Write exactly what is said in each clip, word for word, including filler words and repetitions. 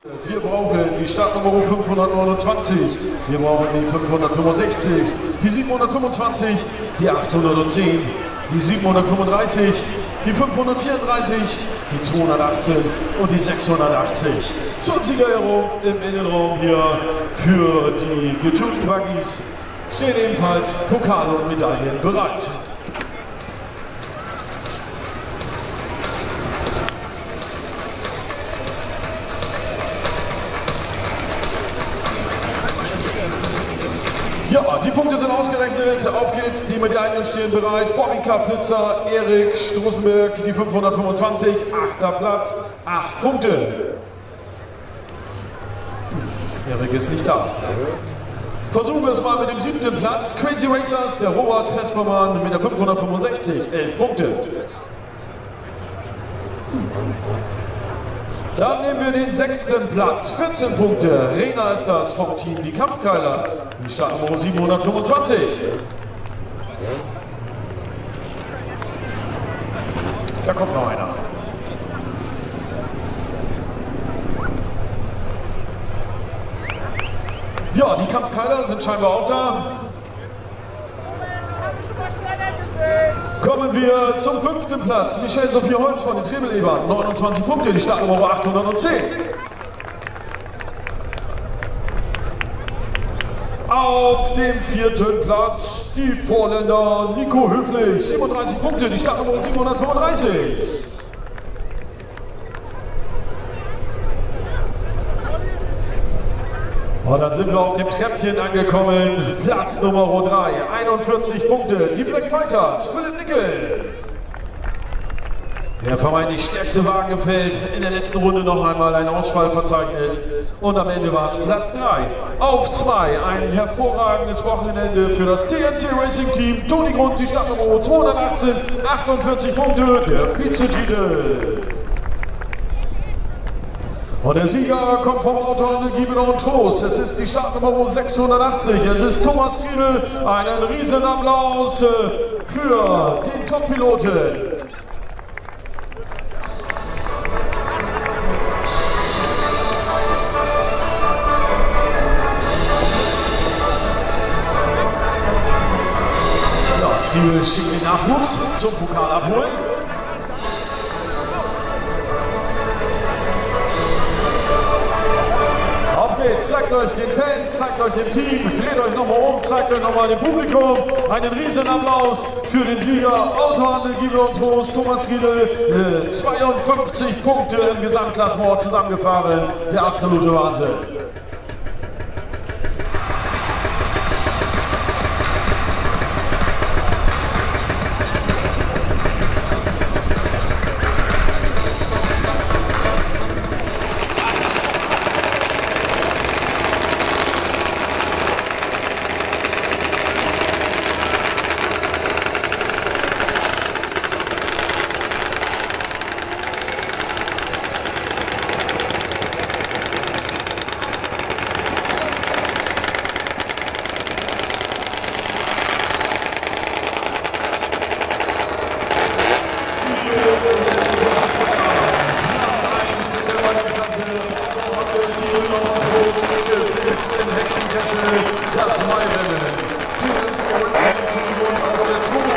Wir brauchen die Startnummer fünfhundertneunundzwanzig, wir brauchen die fünfhundertfünfundsechzig, die siebenhundertfünfundzwanzig, die achthundertzehn, die siebenhundertfünfunddreißig, die fünfhundertvierunddreißig, die zweihundertachtzehn und die sechshundertachtzig. Zur Siegerehrung im Innenraum hier für die getunten Buggies stehen ebenfalls Pokale und Medaillen bereit. Ja, die Punkte sind ausgerechnet. Auf geht's, die Medaillen stehen bereit. Bobbycar Flitzer, Erik Strussenberg, die fünfhundertfünfundzwanzig, achter Platz, acht Punkte. Erik ist nicht da. Versuchen wir es mal mit dem siebten Platz. Crazy Racers, der Robert Vespermann mit der fünfhundertfünfundsechzig, elf Punkte. Dann nehmen wir den sechsten Platz, vierzehn Punkte. Rena ist das vom Team Die Kampfkeiler. Die Startnummer siebenhundertfünfundzwanzig. Da kommt noch einer. Ja, die Kampfkeiler sind scheinbar auch da. Kommen wir zum fünften Platz. Michelle Sophie Holz von den Trebelebern, neunundzwanzig Punkte, die Startnummer achthundertzehn. Auf dem vierten Platz die Vorländer Nico Höflich, siebenunddreißig Punkte, die Startnummer siebenhundertfünfunddreißig. Und dann sind wir auf dem Treppchen angekommen. Platz Nummer drei, einundvierzig Punkte. Die Black Fighters, Philipp Nickel. Der vermeintlich stärkste Wagen im Feld. In der letzten Runde noch einmal ein Ausfall verzeichnet. Und am Ende war es Platz drei. Auf zwei, ein hervorragendes Wochenende für das T N T Racing Team. Toni Grund, die Startnummer zweihundertachtzehn, achtundvierzig Punkte, der Vizetitel. Und der Sieger kommt vom Autohandel Giebel und Trost. Es ist die Startnummer sechshundertachtzig. Es ist Thomas Triedel. Einen riesen Applaus für den Top-Piloten. Ja, Triedel schickt den Nachwuchs zum Pokal abholen. Zeigt euch den Fans, zeigt euch dem Team, dreht euch nochmal um, zeigt euch nochmal dem Publikum. Einen riesen Applaus für den Sieger Autohandel Giebel und Trost, Thomas Triedel. zweiundfünfzig Punkte im Gesamtklassement zusammengefahren. Der absolute Wahnsinn. Das Neurennen. Die und auch der Zug.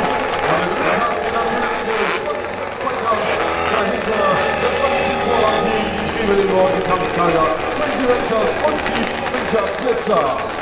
Dahinter das Buggy-Team, die Triebel, die Kampfkeiler, Crazy Racers und die Blinker Flitzer.